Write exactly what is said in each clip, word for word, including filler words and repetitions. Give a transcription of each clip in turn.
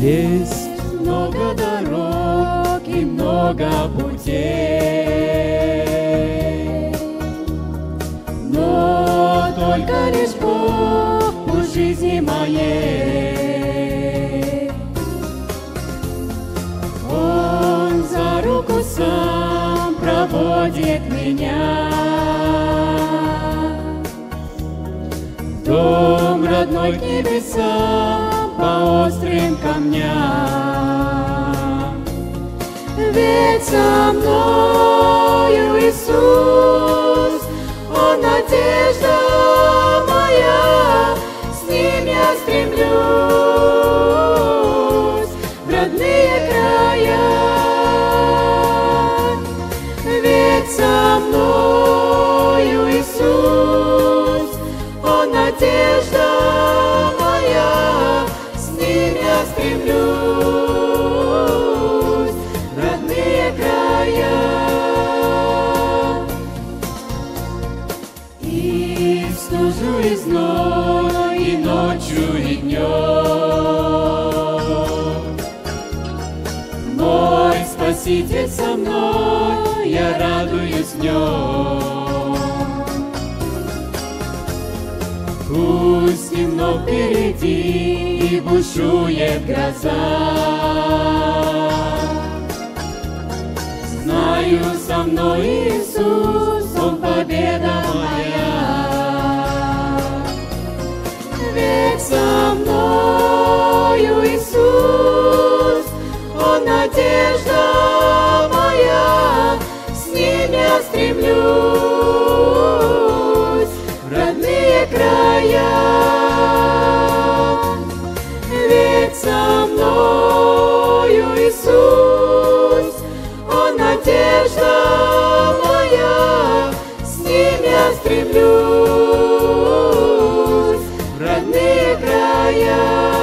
Есть много дорог и много путей, но только лишь Бог у жизни моей. Он за руку сам проводит меня в дом родной к небесам по острым камням. Ведь со мною Иисус, Он надежда моя, с Ним я стремлюсь в родные края. Ведь со мною Иисус, Он надежда моя, с Ним я стремлюсь в родные края. И в стужу, и зной, и ночью, и днем мой Спаситель со мной, я радуюсь в Нем. Пусть темно впереди и бушует гроза, знаю, со мной Иисус, Он победа моя. Ведь со мною Иисус, Он надежда моя, с Ним я стремлюсь в родные края. Ведь со мною Иисус, Он надежда моя, с Ним я стремлюсь в родные края.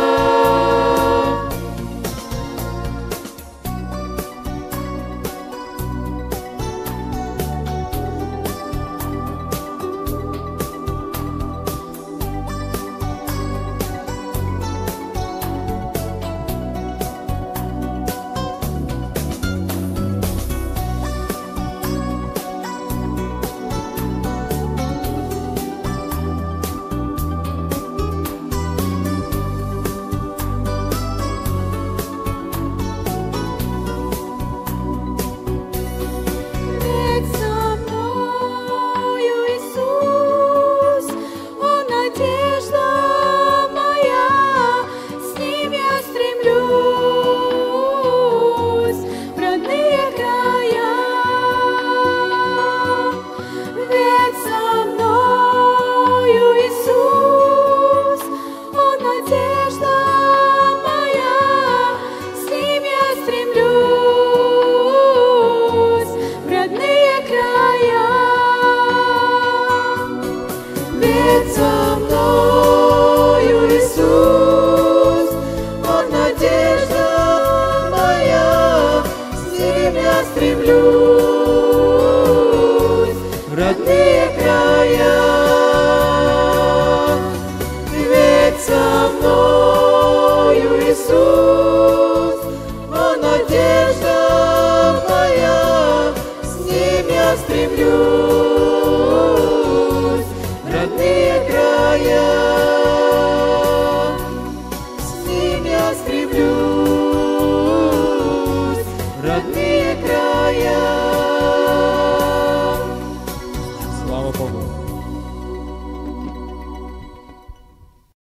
Ведь со мною Иисус, Он надежда моя, с Ним я стремлюсь в родные края. Ведь со мною Иисус, Он надежда моя, с Ним я стремлюсь.